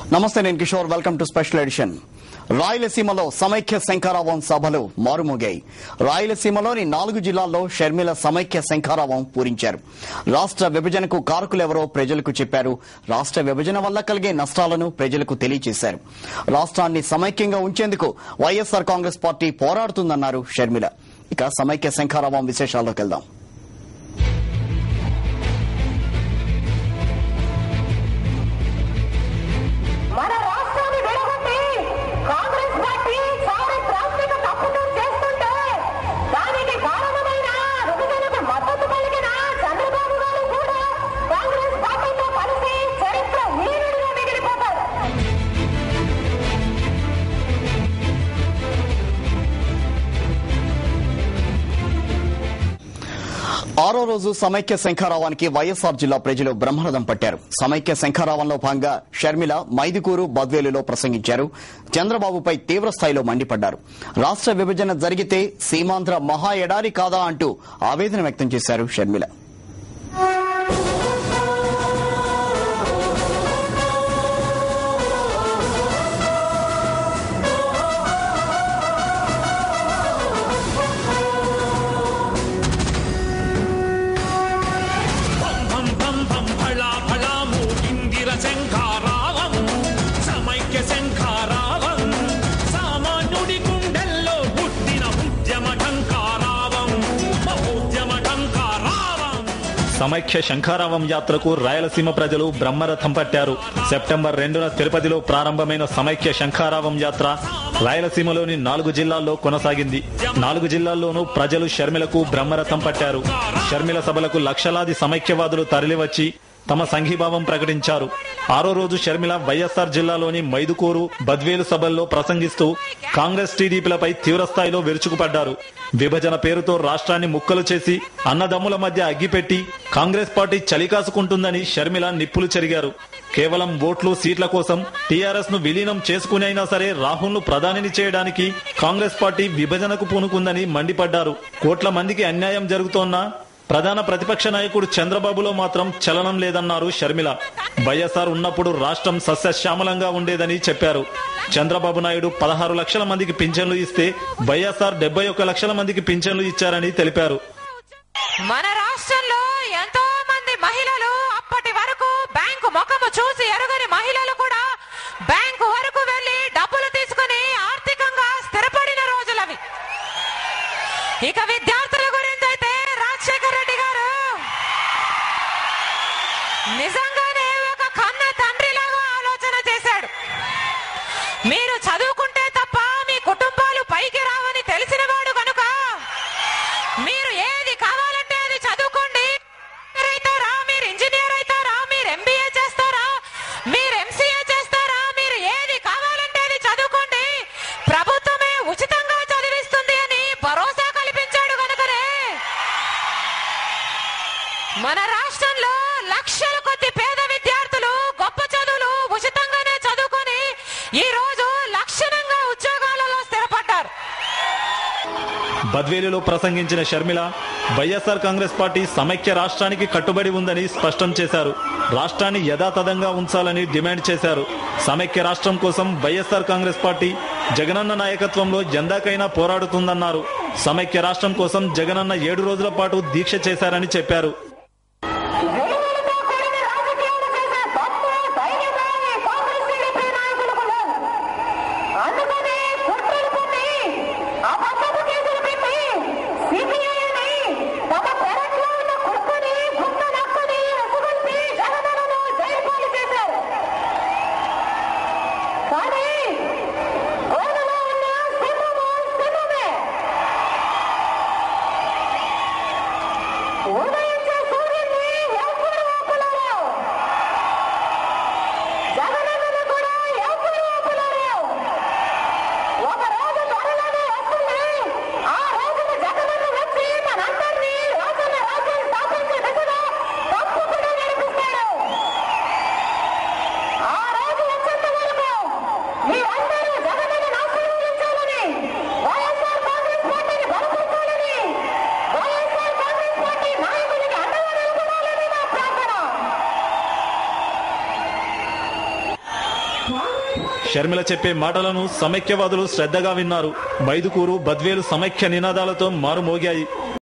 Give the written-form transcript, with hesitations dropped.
నమస్తే, నేను Kishore. Welcome to special edition. రాయలసీమలో సమైక్య శంఖారావం సభలు మారుమోగాయి. రాయలసీమలోని 4 జిల్లాల్లో షర్మిల సమైక్య శంఖారావం పూరించారు. రాష్ట్ర విభజనకు కారకులెవరో ప్రజలకు చెప్పారు. రాష్ట్ర విభజన వల్ల కలిగే నష్టాలను ప్రజలకు తెలియజేశారు. రాష్ట్రాన్ని సమైక్యంగా ఉంచేందుకు వైఎస్ఆర్ కాంగ్రెస్ పార్టీ పోరాడుతుందన్నారు షర్మిల. ఇక సమైక్య శంఖారావం విశేషాల్లోకి వెళ్దాం. ఆరో రోజు సమైక్య శంఖారావానికి వైఎస్ఆర్ జిల్లా ప్రజలు బ్రహ్మరథం పట్టారు. సమైక్య శంఖారావంలో భాగంగా షర్మిల మైదుకూరు, బద్వేలులో ప్రసంగించారు. చంద్రబాబుపై తీవ్ర స్థాయిలో మండిపడ్డారు. రాష్ట్ర విభజన జరిగితే సీమాంధ్ర మహా ఎడారి కాదా అంటూ ఆవేదన వ్యక్తం చేశారు షర్మిల. సమైక్య శంఖారావం యాత్రకు రాయలసీమ ప్రజలు బ్రహ్మరథం పట్టారు. సెప్టెంబర్ 2న తిరుపతిలో ప్రారంభమైన సమైక్య శంఖారావం యాత్ర రాయలసీమలోని 4 జిల్లాల్లో కొనసాగింది. 4 జిల్లాల్లోనూ ప్రజలు షర్మిలకు బ్రహ్మరథం పట్టారు. షర్మిల సభలకు లక్షలాది సమైక్యవాదులు తరలివచ్చి తమ సంఘీభావం ప్రకటించారు. ఆరో రోజు షర్మిల వైఎస్ఆర్ జిల్లాలోని మైదుకూరు, బద్వేలు సభల్లో ప్రసంగిస్తూ కాంగ్రెస్, టీడీపీలపై తీవ్రస్థాయిలో విరుచుకుపడ్డారు. విభజన పేరుతో రాష్ట్రాన్ని ముక్కలు చేసి అన్నదమ్ముల మధ్య అగ్గిపెట్టి కాంగ్రెస్ పార్టీ చలికాసుకుంటుందని షర్మిల నిప్పులు చెరిగారు. కేవలం ఓట్లు, సీట్ల కోసం టీఆర్ఎస్ ను విలీనం చేసుకుని అయినా సరే రాహుల్ ను ప్రధానిని చేయడానికి కాంగ్రెస్ పార్టీ విభజనకు పూనుకుందని మండిపడ్డారు. కోట్ల మందికి అన్యాయం జరుగుతోన్నా ప్రధాన ప్రతిపక్ష నాయకుడు చంద్రబాబులో మాత్రం చలనం లేదన్నారు షర్మిల. వైఎస్ఆర్ ఉన్నప్పుడు రాష్ట్రం సస్యశ్యామలంగా ఉండేదని చెప్పారు. చంద్రబాబు నాయుడు 16 లక్షల మందికి పింఛన్లు ఇస్తే వైఎస్ఆర్ 71 లక్షల మందికి పింఛన్లు ఇచ్చారని తెలిపారు. మన రాష్ట్రంలో ఎంతో మంది మహిళలు అప్పటి వరకు బ్యాంకు ముఖము చూసి ఎరుగని మహిళలు కూడా బ్యాంకు వరకు వెళ్లి డబ్బులు తీసుకుని ఆర్థికంగా స్థిరపడిన రోజులవి. ఇక విద్యార్థుల గురించి అయితే రాజశేఖర రెడ్డి గారు నిజంగానే ఒక కన్న తండ్రిలాగా ఆలోచన చేశాడు. మీరు చదువుకుంటే తప్ప మీ కుటుంబాలు పైకి రావని తెలిసిన వాడు కనుక మీరు ఏది కావాలంటే అది చదువుకోండి. అవుతారా, మీరు ఇంజనీర్ అవుతారా, మీరు ఎంబీఏ చేస్తారా, మీరు ఎంసీఏ చేస్తారా, మీరు ఏది కావాలంటే అది చదువుకోండి, ప్రభుత్వమే ఉచితంగా చదివిస్తుంది అని భరోసా కల్పించాడు కనుకనే మన రాష్ట్రంలో లక్షల కొద్ది పేద విద్యార్థులు గొప్ప చదువులు ఉచితంగానే చదువుకొని ఈ రోజు లక్షణంగా ఉద్యోగాలలో స్థిరపడ్డారు. బద్వేలులో ప్రసంగించిన షర్మిల వైఎస్ఆర్ కాంగ్రెస్ పార్టీ సమైక్య రాష్ట్రానికి కట్టుబడి ఉందని స్పష్టం చేశారు. రాష్ట్రాన్ని యథాతథంగా ఉంచాలని డిమాండ్ చేశారు. సమైక్య రాష్ట్రం కోసం వైఎస్ఆర్ కాంగ్రెస్ పార్టీ జగనన్న నాయకత్వంలో ఎందాకైనా పోరాడుతుందన్నారు. సమైక్య రాష్ట్రం కోసం జగనన్న 7 రోజుల పాటు దీక్ష చేశారని చెప్పారు. ఉదయం షర్మిల చెప్పే మాటలను సమైక్యవాదులు శ్రద్ధగా విన్నారు. మైదుకూరు, బద్వేలు సమైక్య నినాదాలతో మారుమోగాయి.